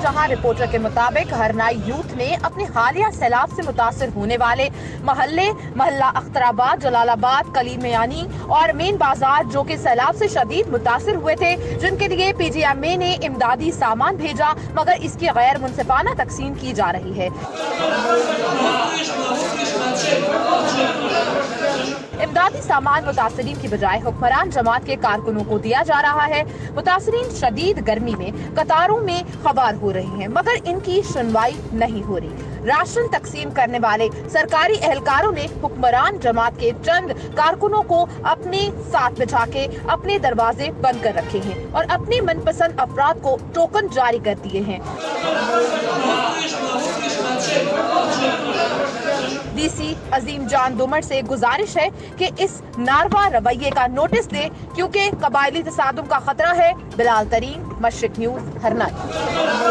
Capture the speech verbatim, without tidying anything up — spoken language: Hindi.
जहां रिपोर्टर के मुताबिक हरनाई यूथ ने अपने हालिया सैलाब से मुतासर होने वाले महल्ले महल्ला अख्तराबाद, जलालाबाद, कलीमियानी और मेन बाजार जो कि सैलाब से शदीद मुतासर हुए थे, जिनके लिए पीजीएमए ने इमदादी सामान भेजा, मगर इसकी गैर मुनसिफाना तकसीम की जा रही है। इमदादी सामान मुतासरीन की बजाय हुक्मरान जमात के कारकुनों को दिया जा रहा है। मुतासरीन शदीद गर्मी में कतारों में खबार हो रहे हैं, मगर इनकी सुनवाई नहीं हो रही। राशन तकसीम करने वाले सरकारी एहलकारों ने हुक्मरान जमात के चंद कारकुनों को अपने साथ बिठा के अपने दरवाजे बंद कर रखे हैं और अपने मनपसंद अफराद को टोकन जारी कर दिए हैं। डीसी अजीम जान दुमर से गुजारिश है कि इस नारवा रवैये का नोटिस दे, क्योंकि कबायली तसादुम का खतरा है। बिलाल तरीन, मशरिक न्यूज, हरनाई।